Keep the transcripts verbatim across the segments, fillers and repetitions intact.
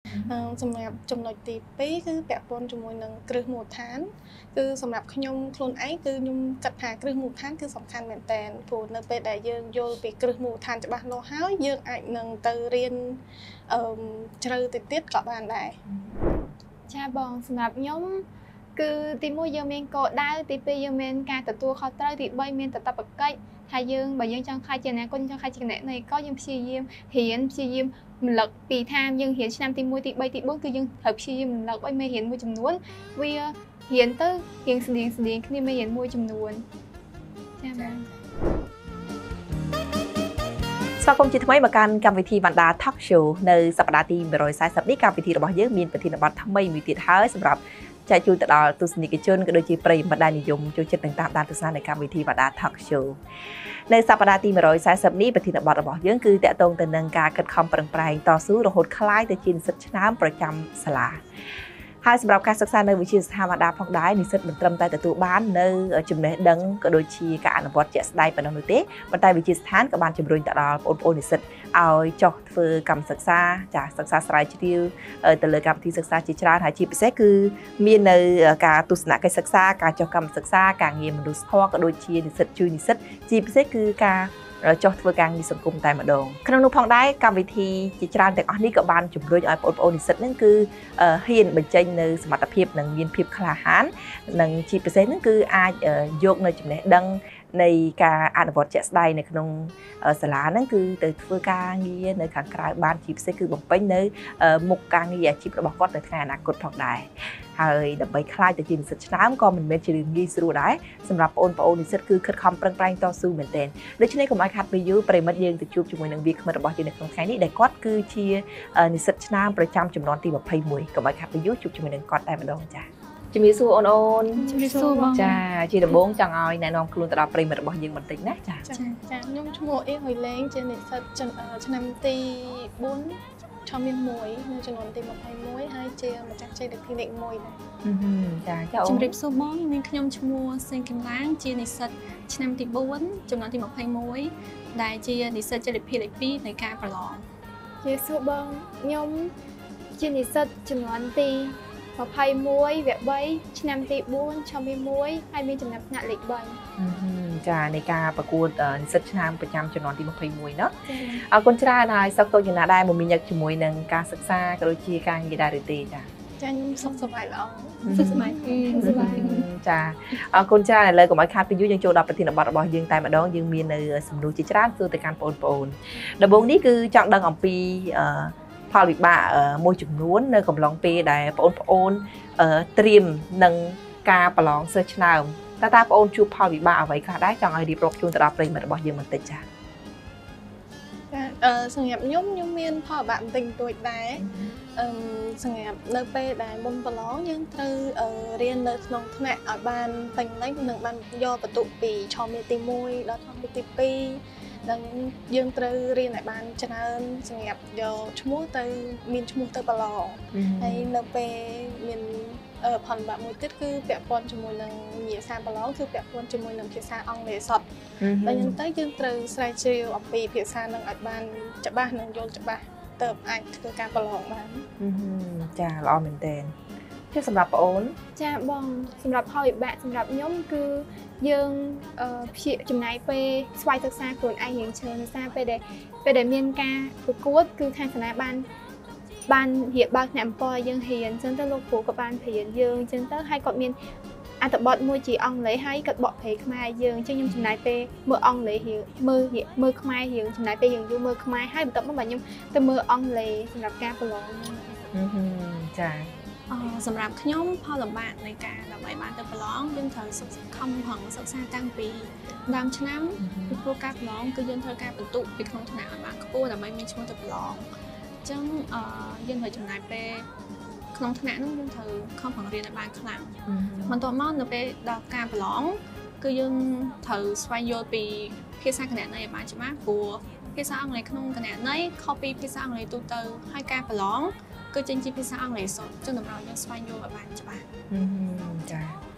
สำหรับจำนวนตีปีคือแปะปนจำนวนหนึ่งกระหมูทานคือสำหรับขยมโคลนไอคือยุ่มจัดหากระหมูทานคือสำคัญเหมือนแต่ผูนในเป็นได้ยืนโยไปกระหมูทานจะบ้านโลห้าวยืนไอหนึ่งเตอเรียนเจริญติดติดกับบ้านได้ชาบองสำหรับยมคือตีมวยยังเมนโกได้ตีปียังเมนการตัดตัวเขาเตอร์ตีใบเมนตัดตับใกล้ทายยังใบยังจังใครเจนเนี่ยคนจังใครเจนเนี่ยในก็ยังพิจิมเห็นพิจิมหลักปีทามยังเห็นชนามตีมวยตีใบตีบุ้งคือยังเถิบพิจิมหลักใบไม่เห็นมวยจำนวนวิเห็นเตอร์ยังแสดงแสดงนี่ไม่เห็นมวยจำนวนใช่ไหมสมาคมจิตไม้มาการกรรมวิธีบรรดาทักโชว์ในสัปดาห์ที่บริษัทสัปดาห์การวิธีระบายเยอะมีปฏิบัติทำไมมีติดท้ายสำหรับใจจูตลอดตุสนิกชนก็โดยจีปริมาได้นิยมจูจิตต่างๆด้านตุสนาในการวิธีบรรดาทักโชว์ในสัปดาห์ที่บริษัทสัปดาห์ปฏิบัติระบายเยอะคือแต่ตรงแต่นังการกัดคำปรังปรายต่อสู้ระหดคล้ายแต่จินสัชน้ำประจำสลาให้สำหรับการศึกษาในวิชาสถาบันดาพองได้นิสิตเหมือนเติมแต่ตัวบ้านในจุดนี้ดังก็โดยชีการอนุวัตเจสได้เป็นอนุเตะบรรดาวิชาสถานกับบ้านจุดรุ่งตลอดโอนโอนนิสิตเอาจอกเฟื่อกรรมศึกษาจากศึกษาสายชิดิวแต่เลยกับที่ศึกษาจิตราหายชีพิเศษคือมีในการตุสนาการศึกษาการจอกกรรมศึกษาการเงียบมนุษย์พ่อก็โดยชีนิสิตช่วยนิสิตชีพิเศษคือการจอดเฟื่อการมีสังคมแต่มาดองขนมนุพองได้กรรมวิธีจิตราแต่อันนี้กับบ้านจุดรุ่งเอาโอนโอนนิสิตนั่นคือเฮียนบรรจัยในสมรรถภาพหนังเวียนเพียบคลาหันหนังชีพิเศษนั่นคืออาโยกในจุดนี้ดังในการอ่านบทเจสได้ในขนมสลานั่นคือtừ phương ca nghiในขังกลายบ้านชีพเสคือบ่เป็นในมุกการnghiชีพระบอกวัดในทางอนาคตพอได้ហើយដើម្បីคลายទៅជានិស្សិតឆ្នើមក៏មិនមែនជារឿងងាយស្រួលដែរសម្រាប់បងប្អូននិស្សិតគឺខិតខំប្រឹងប្រែងតស៊ូមែនទែនដូច្នេះកុំឲ្យខាត់ពេលយូរប្រិមិត្តយើងទៅជួបជាមួយនឹងវាគ្មិនរបស់យើងនៅក្នុងថ្ងៃនេះដែលគាត់គឺជានិស្សិតឆ្នើមប្រចាំចំនួនទីยี่สิบเอ็ดកុំឲ្យខាត់ពេលយូរជួបជាមួយនឹងគាត់តែម្ដងចា៎ជំរាបសួរអូនអូនជំរាបសួរបងចាជាដំបូងចង់ឲ្យណែនាំខ្លួនទៅដល់ប្រិមិត្តរបស់យើងបន្តិចណាចាចាចាខ្ញុំឈ្មោះអៀងហុយលេងជានិស្សិតឆ្នាំទីbốnชอบมีมวยในจำนวนตีมาไปมวยให้เจียมาจากใจเด็กพี่เด็กมวยนะจ้าเจ้าจุดเริ่มสูบบ้องมีขยมชัวเซนกิมล้างเจียนิสัตชนำตีบ้วนจำนวนตีมาไปมวยได้เจียนิสัตจะเด็กพี่เด็กพี่ในการประลองเจียสูบบ้องยมเจียนิสัตจำนวนตีมาไปมวยแบบใบชนำตีบ้วนชอบมีมวยให้มีจำนวนหนักเล็กใบจ้าในการประกวดนิสิตชนามประจำจำนวนที่มาพายมวยเนาะเอาคนชราได้สักตัวอยู่น่าได้มันมีอยากจมวยหนึ่งการศึกษากระโดดชีการยีดาริตีจ้าจ้ายุ่งสุขสบายแล้วสุขสบายสบายจ้าเอาคนชราเนี่ยเลยก็มาคาดไปยุ่งยังโจดับปฏิบัติระบอบยังแต่มาดองยังมีในสมุนจิตราคือแต่การปนปนดับบงนี้คือจังดังอมปีพอลิบะมวยจุ่มล้วนในกำลังปีได้ปนปนเตรียมหนึ่งการประลองเซอร์ชนาวตาตาปนชูพอลิบะเอาไว้ค่ะได้จังไอดีโปรจูนตราปริมาระบอบยังมันติดจ้าสังเกตยุ่มยุ่มเมียนพอแบบติงตัวได้สังเกตเนื้อเปได้บนปล้อยังเธอเรียนเลยน้องแม่ở banติงเล็กหนึ่งbanย่อประตูปีชอมเมติมวยแล้วชอมเมติปีดังยังเธอเรียนในบ้านฉะนั้นสังเกตย่อชั่วโมงเธอมีชั่วโมงเธอปล้อให้เนื้อเปมีผ่อนแบบมวยติดคือเปียกปนจมูกหนึ่งเหยียดซาปล้อคือเปียกปนจมูกหนึ่งเพียซาอ่องเลยสดแล้วยังเต้ยังเตอสไลชิลออกปีเพียซาหนึ่งอัดบ้านจะบ้านหนึ่งโยนจะบ้านเติมไอคือการปล้อบ้านจ้าเราเหมือนเดิมที่สำหรับโอนจ้าบองสำหรับพออีกแบบสำหรับย่อมคือยังเพียจุ่มไหนไปสวายศึกษาคนไอเหียงเชิญซาไปเดไปเดเมียนกาคือกูดคือทางคณะบ้านบ้านเหียบบ้านแหนมปอยยังเหียนจนเตอร์ลูกผูกับบ้านเหียนยังจนเตอร์ให้กอดเมียนอันตบอดมวยจีอ่องเลยให้กอดบอดเพย์ขมายยังจึงยังจุดไหนไปมืออ่องเลยเหียมือเหียมือขมายเหียจุดไหนไปยังยูมือขมายให้ตบมาแบบยังแต่มืออ่องเลยสำหรับการประลองจ้าสำหรับขยมพอลำบากในการเราไปบ้านเติมประลองยังเธอคำหังศึกษาตั้งปีดำชนะพวกการประลองก็ยังเธอการบรรทุกไปขนมถนนบ้านเขาพูดแต่ไม่มีช่วงเติมประลองจังยังเคยจุดไหนไปขนมถนนนั่นยังเธอข้าวผังเรียนในบ้านคลังมันตัวมอนเราไปดอกการประลองก็ยังเธอสวายโยปีเพียซ่าขนาดในบ้านใช่ไหมปัวเพียซ่าอะไรขนมขนาดในข้าวปีเพียซ่าอะไรตัวเตอให้การประลองก็จริงจริงเพียซ่าอะไรสดจนเรายังสวายโยในบ้านใช่ไหมจ้า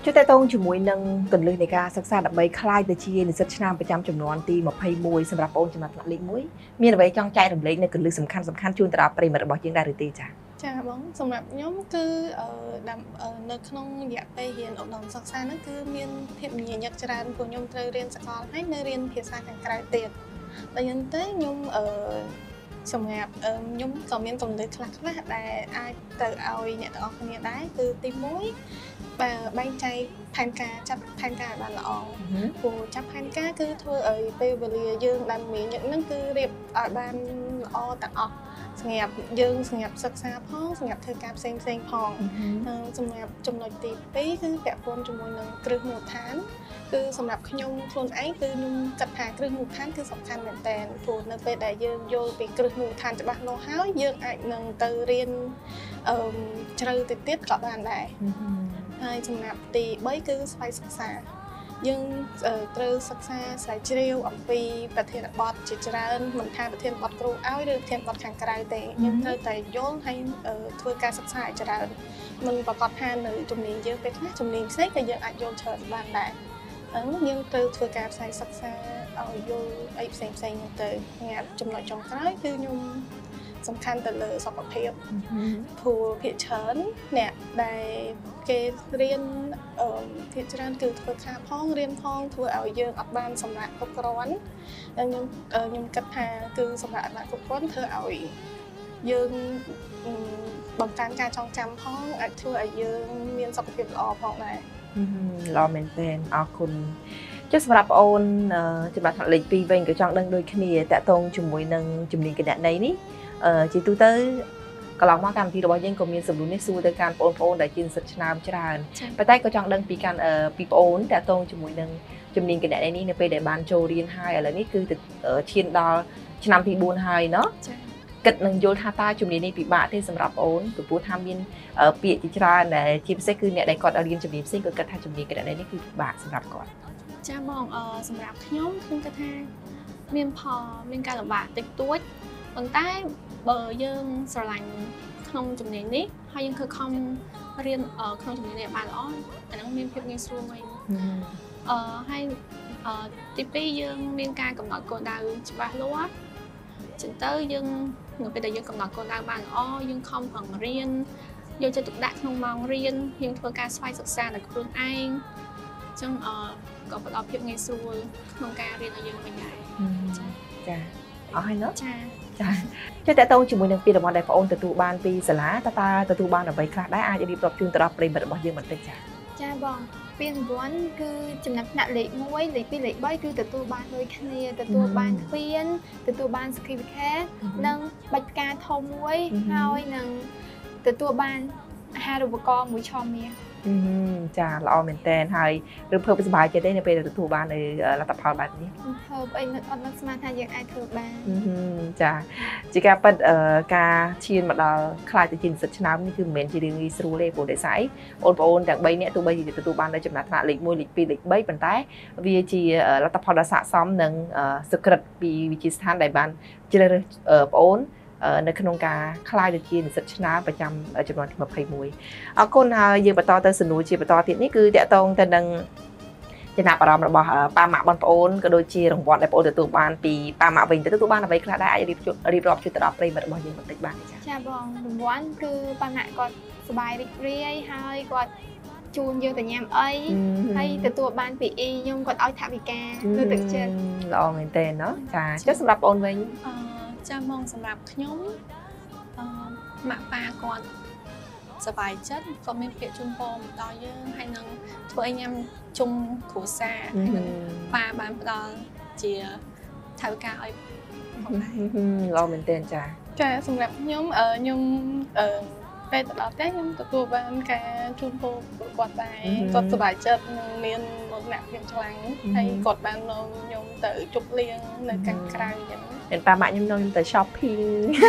ជួយតេតងជាមួយនឹងកលឹះនៃការសិក្សាដើម្បីคล้ายទៅជានិស្សិតឆ្នាំប្រចាំចំនួនទីยี่สิบเอ็ดសម្រាប់បងចំណាត់ថ្នាក់លេខមួយមានអ្វីចង់ចែករំលែកនៅកលឹះសំខាន់សំខាន់ជូនទៅដល់ប្រិយមិត្តរបស់យើងដែរឬទេចា៎ចាបងសម្រាប់ខ្ញុំគឺនៅក្នុងរយៈពេលរៀនឧត្តមសិក្សាហ្នឹងគឺមានភាពញញឹកច្រើនព្រោះខ្ញុំត្រូវរៀនសកលហើយនៅរៀនភាសាខាងក្រៅទៀតដល់យ៉ាងទៅខ្ញុំអឺសម្រាប់ខ្ញុំក៏មានកម្រិតខ្លះខ្លះដែលអាចទៅឲ្យអ្នកទាំងអស់គ្នាដែរគឺទីមួយបែងចែកផែនការចាប់ផែនការបានល្អព្រោះចាប់ផែនការគឺធ្វើឲ្យពេលវេលាយើងដែលមានញឹកហ្នឹងគឺរៀបឲ្យបានល្អទាំងអស់សម្រាប់យើងសម្រាប់សិក្សាផងសម្រាប់ធ្វើការផ្សេងផ្សេងផងសម្រាប់ចំណុចទីពីរគឺពាក់ព័ន្ធជាមួយនឹងគ្រឹះមូលដ្ឋានគឺសម្រាប់ខ្ញុំខ្លួនឯងគឺខ្ញុំគិតថាគ្រឹះមូលដ្ឋានគឺសំខាន់មែនតើព្រោះនៅពេលដែលយើងយល់ពីគ្រឹះមូលដ្ឋានច្បាស់លាស់ហើយយើងអាចនឹងទៅរៀនអឺជ្រៅទៅទៀតក៏បានដែរហើយសម្រាប់ទីបីគឺស្វ័យសិក្សាយើងត្រូវសិក្សាស្រាវជ្រាវអំពីប្រធានបទជាច្រើនមិនថាប្រធានបទគ្រូឲ្យឬប្រធានបទខាងក្រៅទេយើងត្រូវតែយល់ហើយធ្វើការសិក្សាឲ្យច្រើនមិនប្រកាសថានៅជំនាញយើងពេលខ្លះជំនាញផ្សេងក៏យើងអាចយល់ច្រើនបានដែរអញ្ចឹងយើងត្រូវធ្វើការផ្សាយសិក្សាឲ្យយល់អីផ្សេងផ្សេងទៅងាត់ចំណុចចុងក្រោយគឺខ្ញុំសំខាន់ទៅលើសុខភាពព្រោះភាគច្រើនអ្នកដែលគេរៀនអឺភាគច្រើនគឺធ្វើការផងរៀនផងធ្វើឲ្យយើងអត់បានសម្រាប់គ្រប់គ្រាន់ហើយខ្ញុំខ្ញុំគិតថាគឺសម្រាប់អត់បានគ្រប់គ្រាន់ធ្វើឲ្យយើងបង្កើនការចងចាំផងអាចធ្វើឲ្យយើងមានសុខភាពល្អផងដែរល្អមែនទែនអរគុណចុះសម្រាប់បងអូនចំណាត់ថ្នាក់លេខពីរវិញក៏ចង់ដឹងដូចគ្នាតាក់ទងជាមួយនឹងជំនាញគណនេយ្យនេះអឺជាទូទៅកន្លងមកកម្មវិធីរបស់យើងក៏មានសំណួរនេះសួរទៅកាន់បងប្អូនដែលជានិស្សិតឆ្នើមច្រើនប៉ុន្តែក៏ចង់ដឹងពីកាន់ពីបងអូនតាក់ទងជាមួយនឹងជំនាញគណនេយ្យនេះនៅពេលដែលបានចូលរៀនហើយឥឡូវនេះគឺឈានដល់ឆ្នាំទីbốnហើយเนาะគិតនឹងយល់ថាតើជំនាញនេះពិបាកទេសម្រាប់បងអូនពីព្រោះថាមានពាក្យជាច្រើនដែលជាពិសេសគឺអ្នកដែលគាត់រៀនជំនាញផ្សេងក៏គិតថាជំនាញគណនេយ្យនេះគឺពិបាកសម្រាប់គាត់ចាបងអឺសម្រាប់ខ្ញុំខ្ញុំគិតថាមានផលមានការលំបាកតិចតួចប៉ុន្តែបើយើងស្រឡាញ់ក្នុងជំនាញនេះហើយយើងខិតខំរៀនក្នុងជំនាញនេះបានល្អអាហ្នឹងមានភាពងាយស្រួលវិញអឺហើយអឺទីពីរយើងមានការកំណត់គោលដៅច្បាស់លាស់ចឹងទៅយើងនៅពេលដែលយើងកំណត់គោលដៅបានល្អយើងខំប្រឹងរៀនយកចិត្តទុកដាក់ក្នុងម៉ោងរៀនយើងធ្វើការស្វ័យសិក្សាដោយខ្លួនឯងអញ្ចឹងអឺក៏ផ្ដល់ភាពងាយស្រួលក្នុងការរៀនឲ្យយើងវិញដែរចាចាអស់ហើយเนาะចាចាចុះតើតើជាមួយនឹងពីរបស់ដែលបងអូនទទួលបានពីសាលាតើតើទទួលបានអ្វីខ្លះដែរអាចរៀបរាប់ជូនទៅដល់ប្រិយមិត្តរបស់យើងបន្តិចចាចាបងពានរង្វាន់គឺចំណាត់ថ្នាក់លេខមួយលេខពីរលេខបីគឺទទួលបានដូចគ្នាទទួលបានទ្វានទទួលបាន certificate និងបាច់ផ្កាធំមួយហើយនឹងទទួលបានអាហារូបករណ៍មួយឆមាសចាល្អមែនតើហើយឬភើបសប្បាយចិត្តទេនៅពេលដែលទទួលបាននៅលទ្ធផលបែបនេះភើបអីអត់នឹកស្មានថាយើងអាចធ្វើបានចាជាការពិតការឈានមកដល់ខ្លាចទៅជានិស្សិតឆ្នើមនេះគឺមិនមែនជារឿងងាយស្រួលទេព្រោះដោយសារអីបងប្អូនទាំងបីនាក់ទោះបីជាទទួលបាននៅចំណាត់ថ្នាក់លេខមួយលេខពីរលេខបីប៉ុន្តែវាជាលទ្ធផលដ៏ស័ក្តិសមនឹងសុក្រិតពីវិទ្យាស្ថានដែលបានជ្រើសរើសបងប្អូននៅក្នុងការคล้ายទៅជានិស្សិតឆ្នើមប្រចាំចំនួនទីยี่สิบเอ็ดអរគុណហើយយើងបន្តទៅសំណួរជាបន្តទៀតនេះគឺតកតងទៅនឹងចំណាប់អារម្មណ៍របស់ប៉ាម៉ាក់បងប្អូនក៏ដូចជារង្វាន់ដែលបងប្អូនទទួលបានពីប៉ាម៉ាក់វិញទៅទទួលបានអ្វីខ្លះដែរអាចរៀបរៀបរាប់ជូនទៅដល់ប្រិយមិត្តរបស់យើងបន្តិចបានទេចា៎ចាបងរង្វាន់គឺប៉ាម៉ាក់គាត់សប្បាយរីករាយហើយគាត់ជូនយើងទៅញ៉ាំអីហើយទទួលបានពីអ៊ីខ្ញុំគាត់ឲ្យថវិកាលើទឹកចិត្តល្អមែនទេเนาะចាចុះសម្រាប់បងអូនវិញចាមកសម្រាប់ខ្ញុំអឺម៉ាក់ប៉ាគាត់សប្បាយចិត្តក៏មានពាក្យជូនពរមកដល់យើងហើយនឹងធ្វើឲ្យញ៉ាំជុំគ្រួសារហើយនឹងប៉ាបានផ្ដល់ជាថវិកាឲ្យផងដែរល្អមែនទេចាចាសម្រាប់ខ្ញុំអឺខ្ញុំអឺពេលទៅដល់ផ្ទះខ្ញុំទទួលបានការជូនពរគាត់ដែរគាត់សប្បាយចិត្តនឹងមានមោទនភាពខ្លាំងហើយគាត់បាននាំខ្ញុំទៅជប់លៀងនៅខាងក្រៅអញ្ចឹងមានប៉ាម៉ាក់ខ្ញុំនាំខ្ញុំទៅ shopping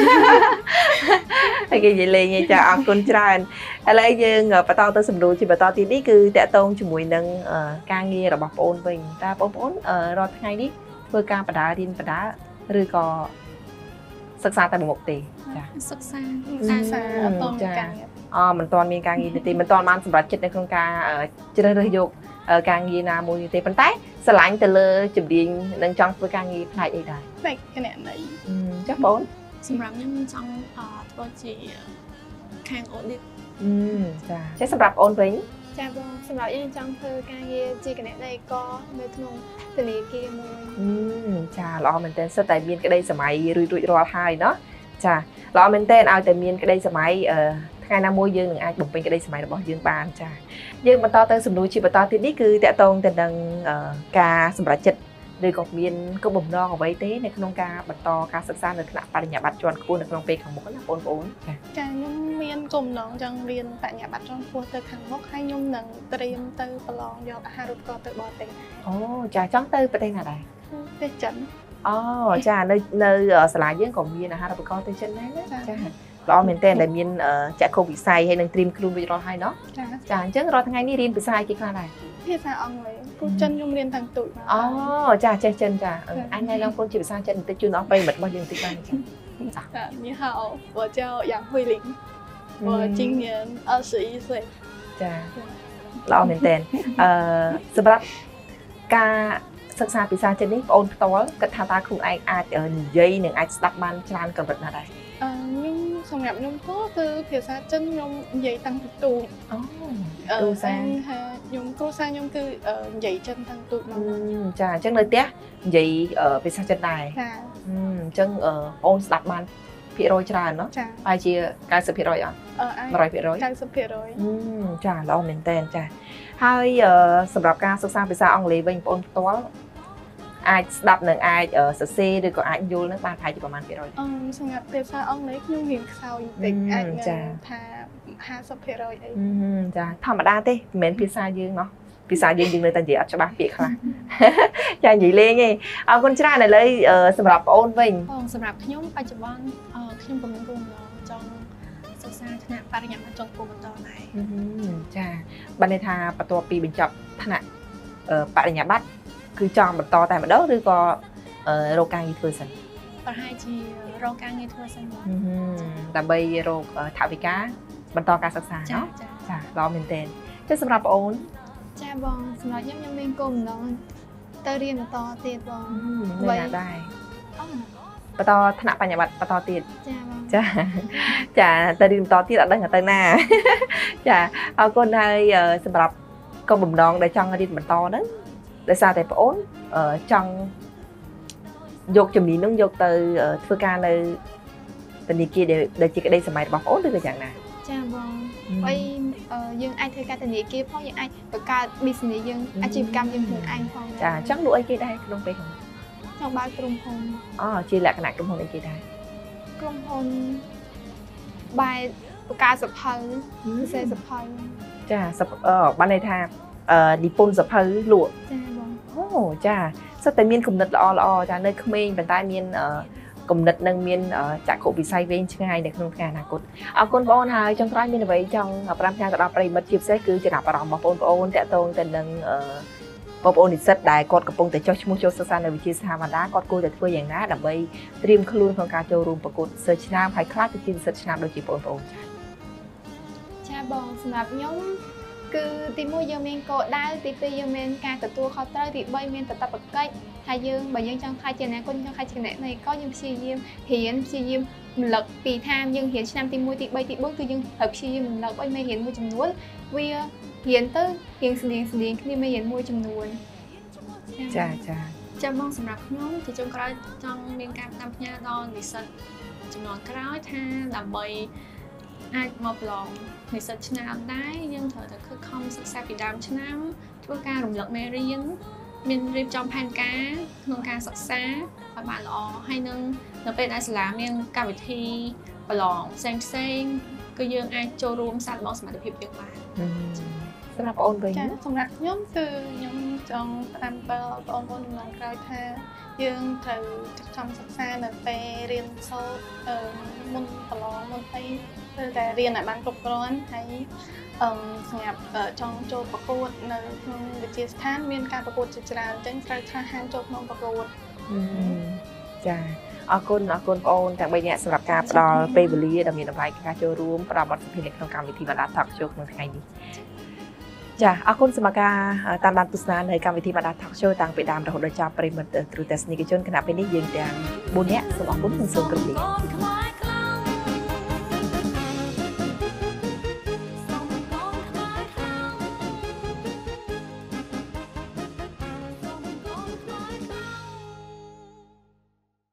ហើយគេនិយាយលេងចាអរគុណច្រើនឥឡូវយើងបន្តទៅសំណួរជាបន្តទៀតនេះគឺតាក់ទងជាមួយនឹងការងាររបស់បងប្អូនវិញតើបងប្អូនរាល់ថ្ងៃនេះធ្វើការបដារៀនបដាឬក៏សិក្សាតែមុខទេចាសិក្សាសិក្សាអត់តមានការងារ ờ mình toàn miền càng gì thì mình toàn mang sản vật chất này không ca chưa được dục càng gì nào mùi thì bánh tét sờ lạnh từ lơ chụp điện nâng trong với càng gì này đây đây បែកគ្នានេះ chắc bốn សម្រាប់ខ្ញុំចង់អឺធ្វើជាខាង audit ចាចេះសម្រាប់អូនវិញចាបងសម្រាប់យើងចង់ធ្វើការងារជាគណៈដីកនៅក្នុងធនាគារមួយចាល្អមែនទែនសិតតែមានក្តីសម័យរួចរួចរាល់ហើយเนาะចាល្អមែនទែនឲ្យតែមានក្តីសម័យអឺថ្ងៃណាមួយយើងនឹងអាចបំពេញក្តីសម័យរបស់យើងបានចាយើងបន្តទៅសំណួរជាបន្តទៀតនេះគឺតកតងទៅនឹងការសម្រេចចិត្តឬក៏មានគោលបំណងអ្វីទេនៅក្នុងការបន្តការសិក្សានៅថ្នាក់បរិញ្ញាបត្រជាន់ខ្ពស់នៅក្នុងពេលខាងមុខណាបងប្អូនចាចាខ្ញុំមានគោលបំណងចង់រៀនបញ្ញាបត្រជាន់ខ្ពស់ទៅខាងមុខហើយខ្ញុំនឹងត្រៀមទៅប្រឡងយកអាហារូបករណ៍ទៅបរទេសអូចាចង់ទៅប្រទេសណាដែរប្រទេសចិនអូចានៅនៅសាលាយើងក៏មានអាហារូបករណ៍ទៅចិនដែរណាចាល្អមែនទែនដែលមានចក្ខុវិស័យហើយនឹងត្រៀមខ្លួនរួចរាល់ហើយเนาะចាចាអញ្ចឹងរាល់ថ្ងៃនេះរៀនភាសាអីគេខ្លះដែរភាសាអង់គ្លេសព្រោះចិនខ្ញុំរៀនតាំងទូចមកអូចាចេះចិនចាអញថ្ងៃឡើងខ្លួនជាភាសាចិនបន្តិចជូនអស់ប្រិមិត្តរបស់យើងបន្តិចបានចាចា你好我叫杨慧玲我今年二十一岁ចាល្អមែនទែនអឺសម្រាប់ការសិក្សាភាសាចិននេះបងអូនផ្ទាល់គិតថាតើខ្លួនឯងអាចនិយាយនិងអាចស្ដាប់បានច្រើនកម្រិតណាដែរអឺខ្ញុំសម្រាប់ខ្ញុំទៅគឺភាសាចិនខ្ញុំនិយាយតាំងពីទូចអូអឺគ្រូសាខ្ញុំគ្រូសាខ្ញុំគឺនិយាយចិនតាំងទូចមកចាអញ្ចឹងនៅផ្ទះនិយាយភាសាចិនដែរចាអញ្ចឹងបងអូនស្ដាប់បានភាគរយច្រើនเนาะចាហើយជា 九十ភាគរយ អត់អឺអាច một trămភាគរយ九十ភាគរយចាល្អមែនតើចាហើយសម្រាប់ការសិក្សាភាសាអង់គ្លេសវិញបងប្អូនផ្ទាល់អាចស្ដាប់និងអាចសរសេរឬក៏អាចយល់នឹងបានប្រហែលជាប្រហែលភាគរយអឺសម្រាប់ភាសាអង់គ្លេសខ្ញុំរៀនខ្សោយបន្តិចអាចនឹងថាห้าสิบភាគរយអីចាធម្មតាទេមិនមែនភាសាយើងเนาะភាសាយើងយើងនៅតែនិយាយអត់ច្បាស់ពាក្យខ្លះ ចានិយាយលេងទេអរគុណច្រើនឥឡូវសម្រាប់បងអូនវិញបងសម្រាប់ខ្ញុំបច្ចុប្បន្នអឺខ្ញុំក៏មានគោលបំណងចង់សិក្សាថ្នាក់បរិញ្ញាបត្រជាន់ខ្ពស់បន្តដែរចាបានន័យថាបន្ទាប់ពីបញ្ចប់ថ្នាក់បរិញ្ញាបត្រគឺចង់បន្តតែម្ដងឬក៏រកការងារធ្វើសិនប្រហែលជារកការងារធ្វើសិនបងដើម្បីរកថវិកាបន្តការសិក្សាចាเนาะចាចាល្អមែនទែនចុះសម្រាប់បងអូនចាបងសម្រាប់ខ្ញុំខ្ញុំមានគោលបំណងទៅរៀនបន្តទៀតបងនៅណាដែរអូបន្តថ្នាក់បរិញ្ញាបត្របន្តទៀតចាបងចាចាទៅរៀនបន្តទៀតអត់ដឹងទៅណា ចាអរគុណហើយសម្រាប់គោលបំណងដែលចង់រៀនបន្តហ្នឹងដោយសារតែបងអូនចង់យកជំនាញហ្នឹងយកទៅធ្វើការនៅធនាគារដែលជាក្តីសម័យរបស់បងអូនឬក៏យ៉ាងណាចាបងហើយយើងអាចធ្វើការធនាគារផងយើងអាចបង្កើត business យើងអាជីវកម្មយើងខ្លួនឯងផងចាចង់លក់អីគេដែរក្នុងពេលហ្នឹងចង់បើកក្រុមហ៊ុនអូជាលក្ខណៈក្រុមហ៊ុនអីគេដែរក្រុមហ៊ុនបែបបង្កើតសភៅពិសេសសភៅចាបានន័យថានិពន្ធសភៅលក់ចាបងអូចាសិតតែមានគំនិតល្អល្អចានៅក្មេងប៉ុន្តែមានគំនិតនឹងមានចក្ខុវិស័យវែងឆ្ងាយនៅក្នុងថ្ងៃអនាគតអរគុណបងអូនហើយចុងក្រោយមានអ្វីចង់ប្រាំផ្ញើទៅដល់ប្រិយមិត្តជាពិសេសគឺចំណាប់អារម្មណ៍របស់បងប្អូនតាក់ទងទៅនឹងបងប្អូននិស្សិតដែលគាត់កំពុងតែចុះឈ្មោះចូលសិក្សានៅវិទ្យាស្ថានបណ្ដាគាត់គួរតែធ្វើយ៉ាងណាដើម្បីត្រៀមខ្លួនក្នុងការចូលរួមប្រកួតសិស្សឆ្នាំហើយខ្លះទៅជានិស្សិតឆ្នាំដូចជាបងប្អូនចាបងសម្រាប់ខ្ញុំគឺទីមួយយើងមានគោលដៅទីពីរយើងមានការទទួលខុសត្រូវទីបីមានកាតព្វកិច្ចហើយយើងបើយើងចង់ខ្លាចជាអ្នកគុណចង់ខ្លាចជាអ្នកនៃក៏យើងព្យាយាមរៀនព្យាយាមរំលឹកពីថាយើងរៀនឆ្នាំទីមួយទីបីទីបួនគឺយើងត្រូវព្យាយាមរំលឹកឲ្យមេរៀនមួយចំនួនវារៀនទៅរៀងស្តៀងស្តៀងគ្នាមេរៀនមួយចំនួនចាចាចាំបងសម្រាប់ខ្ញុំជាចុងក្រោយចង់មានការតាមផ្ញើដល់និស្សិតចំនួនក្រោយថាដើម្បីអាចមកប្រឡងនិស្សិតឆ្នាំដែរយើងត្រូវតែខិតខំសិក្សាពីដើមឆ្នាំធ្វើការរំលឹកមេរៀនមានរៀបចំផែនការក្នុងការសិក្សាឲ្យបានល្អហើយនឹងនៅពេលដែលសាលាមានកម្មវិធីប្រឡងផ្សេងផ្សេងគឺយើងអាចចូលរួមសាកល្បងសមត្ថភាពយើងបានសម្រាប់បងអូនវិញចាសម្រាប់ខ្ញុំគឺខ្ញុំចង់ផ្ដាំបើបងប្អូនក្នុងក្រោយថាយើងត្រូវខំសិក្សានៅពេលរៀនសូត្រមុនប្រឡងមុនទៅគឺតែរៀនឲ្យបានគ្រប់គ្រាន់ហើយអឺសម្រាប់ចង់ចូលប្រកួតនៅក្នុងវិទ្យាស្ថានមានការប្រកួតជាច្រើនអញ្ចឹងត្រូវថាហាមចូលក្នុងប្រកួតចាអរគុណអរគុណបងអូនទាំងបីអ្នកសម្រាប់ការផ្ដល់ពេលវេលាដ៏មានតម្លៃការចូលរួមផ្ដល់បទសម្ភាសន៍នៅក្នុងកម្មវិធីបណ្ដា Talk Show ក្នុងថ្ងៃនេះចាអរគុណសម្រាប់ការតាមដានទស្សនានៅកម្មវិធីបណ្ដា Talk Show តាំងពីដើមរហូតដល់ចប់ប្រិយមិត្តគ្រូទស្សនិកជនគណៈពេលនេះយើងទាំងbốnនាក់សូមអរគុណនិងសូមគោរពលា